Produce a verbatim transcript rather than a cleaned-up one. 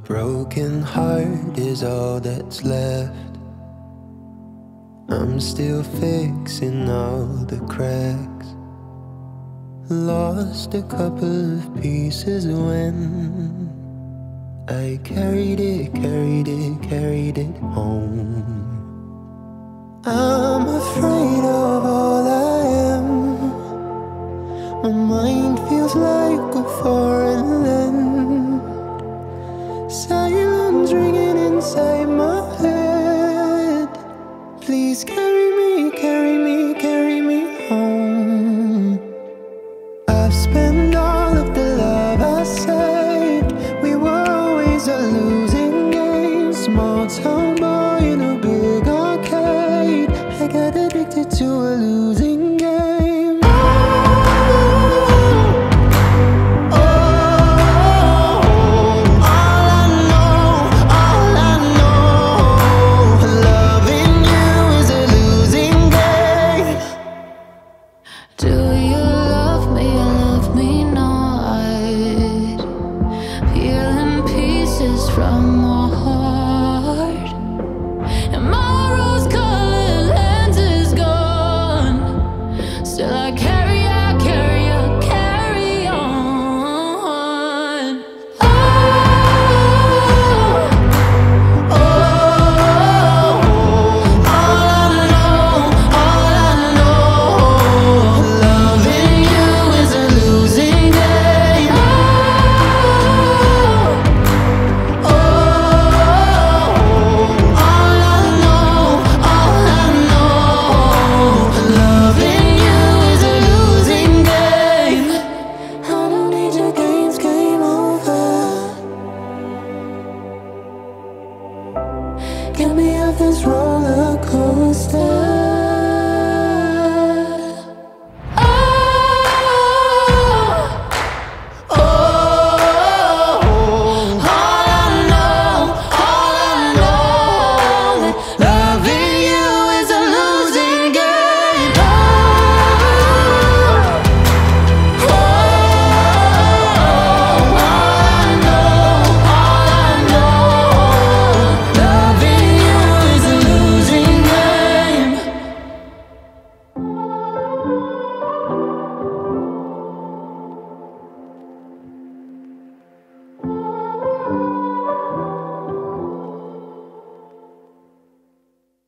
broken heart is all that's left. I'm still fixing all the cracks. Lost a couple of pieces when I carried it, carried it, carried it home. I'm afraid of all I am. My mind feels like a foreign land. Silence ringing inside my head. Please carry me, carry me, carry me home. I've spent all of the love I saved. We were always a losing game. Small town boy in a big arcade. I got addicted to a losing game. From my heart, and my rose-colored lens is gone. Still I carry, I carry, I carry on. Oh, oh, all I know, all I know, loving you is a losing game. Get me off this road.